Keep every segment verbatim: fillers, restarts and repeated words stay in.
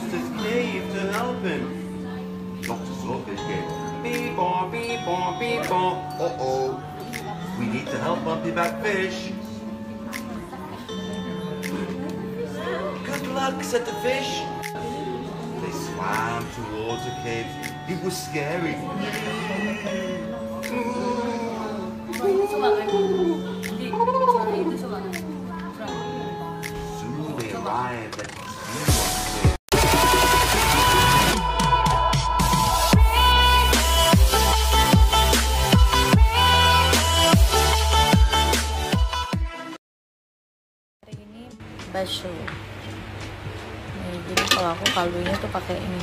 monster's cave to help him. Doctor Swordfish came. Beep-bop, beep-bop, beep-bop. Uh-oh. We need to help Bumpy Back Fish. Good luck, said the fish. They swam towards the cave. It was scary. Soon they arrived at the sea monster. Bakso. Nih, jadi kalau aku kaldunya tuh pakai ini.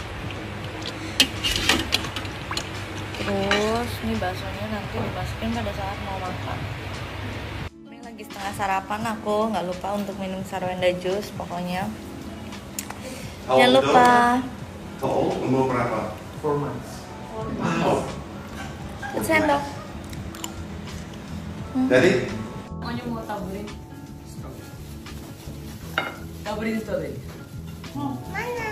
Terus nih baksonya nanti dimasukin pada saat mau makan. Ini lagi setengah sarapan aku, nggak lupa untuk minum Sarwenda Juice pokoknya. Jangan lupa. Oh, umur berapa? Four months. Wow. Sendok. Jadi? Pokoknya mau taburin. Taburin strawberry. Mana?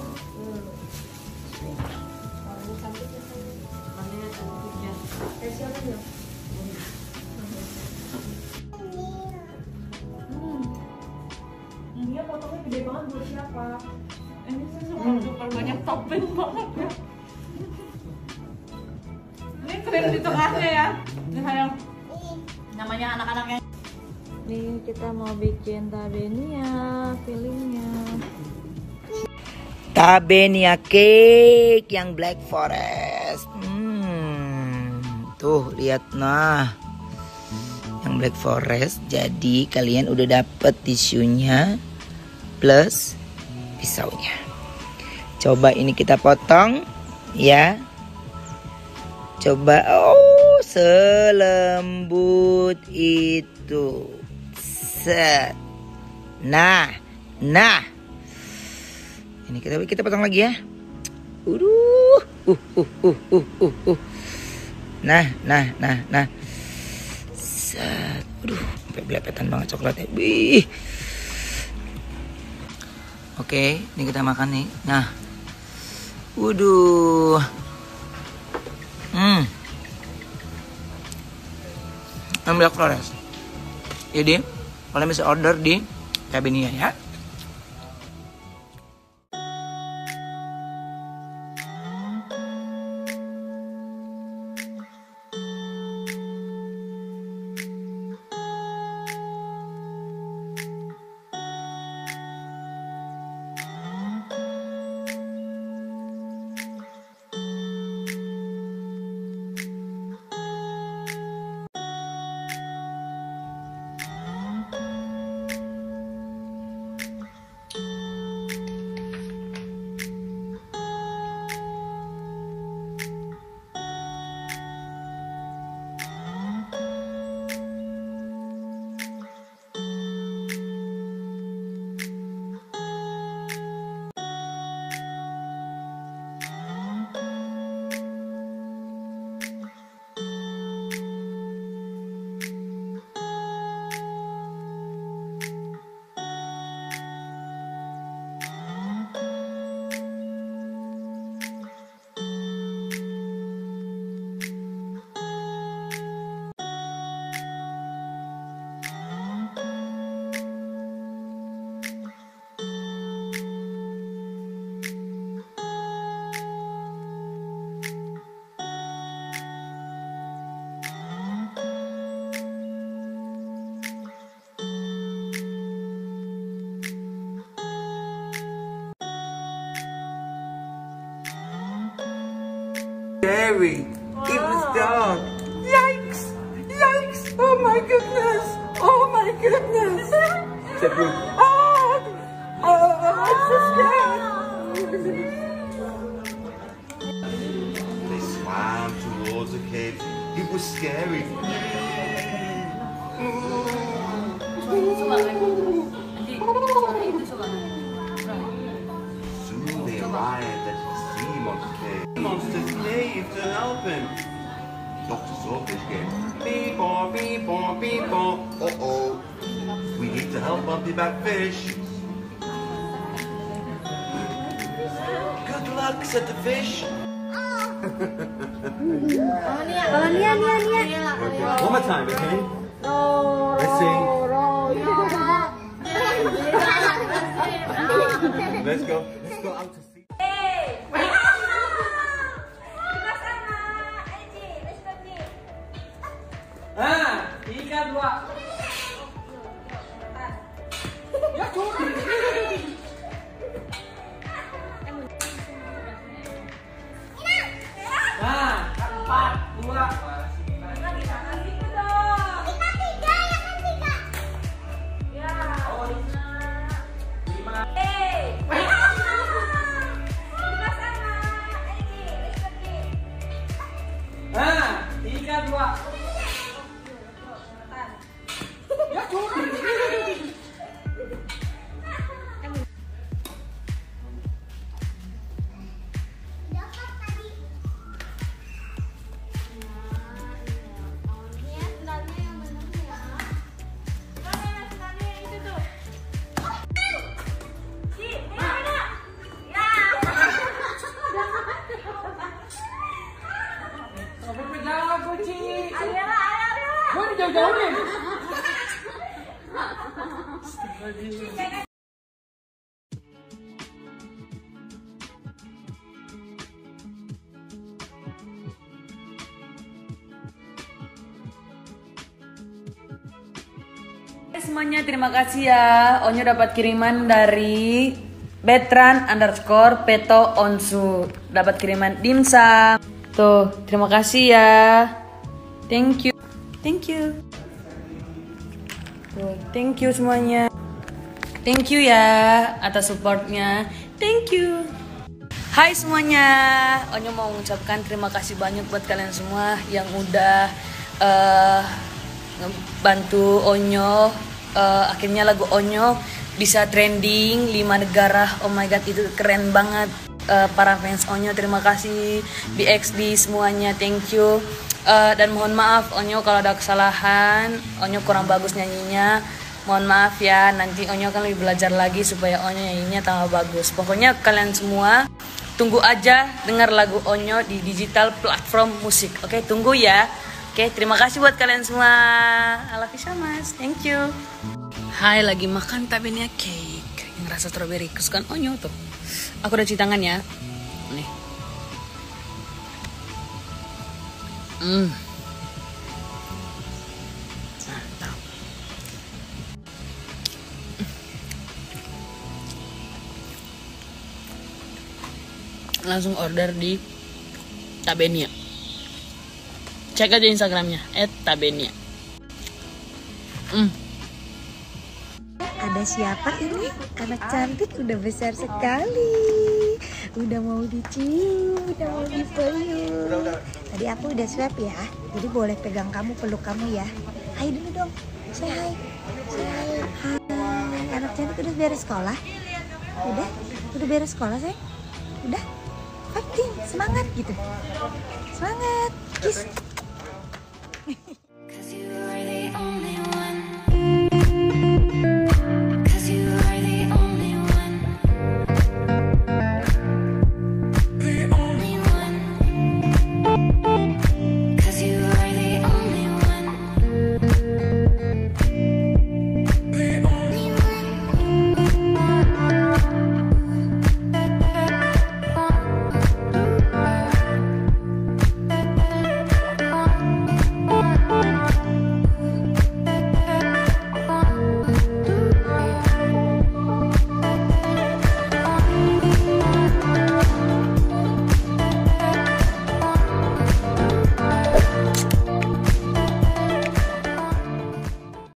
Dia potongnya gede banget buat siapa? Ini sih super super banyak topping banget ya. Ini krim di tengahnya ya. Ini sayang. Namanya anak-anaknya. Nih kita mau bikin tabenia fillingnya. Tabenia cake yang Black Forest. Hmm, tuh lihat nah. Yang Black Forest. Jadi kalian udah dapet tisunya plus pisaunya. Coba ini kita potong ya. Coba oh selembut itu. Set. Nah, nah. Ini kita kita potong lagi ya. Uduh, uh, uh, uh, uh, uh, uh. Nah, nah, nah, nah. Set. Aduh, sampai belepetan banget coklatnya. Bih. Oke, ini kita makan nih. Nah. Waduh. Hmm. Black Forest. Jadi, kalian bisa order di Tabenia ya. Scary. It was dark. Yikes! Yikes! Oh my goodness! Oh my goodness! Oh! Oh! I'm so scared! They swam towards the cave. It was scary. Soon they arrived at the sea monster cave. Monster's cave to help him. Doctor Swordfish came. Beep-bop, beep-bop, beep-bop. Uh-oh. We need to help Bumpy Back Fish. luck, said the fish. Oh, Nia, Nia, Nia. Okay, one more time, okay? Let's sing. Let's go. Let's go out to sea. Ah, tiga dua. Ya tuh. Nah, empat dua. Nah, tiga dua. Ya tuh. Jangan kucing. Gue dijauh-jauhin. Semuanya terima kasih ya. Onyo dapat kiriman dari Betran underscore Peto Onsu. Dapat kiriman dimsum. Tuh, terima kasih ya. Thank you. Thank you. Tuh, thank you semuanya. Thank you ya atas supportnya. Thank you. Hai semuanya. Onyo mau mengucapkan terima kasih banyak buat kalian semua yang udah uh, bantu Onyo. Uh, akhirnya lagu Onyo bisa trending lima negara. Oh my god, itu keren banget. Uh, para fans Onyo terima kasih, B X B semuanya, thank you. Uh, dan mohon maaf Onyo kalau ada kesalahan, Onyo kurang bagus nyanyinya, mohon maaf ya. Nanti Onyo akan lebih belajar lagi supaya Onyo nyanyinya tambah bagus. Pokoknya kalian semua tunggu aja dengar lagu Onyo di digital platform musik. Oke, tunggu ya. Oke, terima kasih buat kalian semua. I love you so much, thank you. Hai, lagi makan tabenya cake yang rasa strawberry kesukaan Onyo tuh. Aku udah cuci tangan ya. Nih. Hmm. Mantap. Langsung order di Tabenia. Cek aja Instagramnya et tabenia. Hmm. Ada siapa ini? Anak cantik udah besar sekali. Udah mau dicium, udah mau dipeluk. Tadi aku udah swab ya. Jadi boleh pegang kamu, peluk kamu ya. Hai dulu dong. Say hi. Say hi. Hai. Anak cantik udah beres sekolah? Udah? Udah beres sekolah, sayang? Udah? Fighting, semangat gitu. Semangat. Kiss.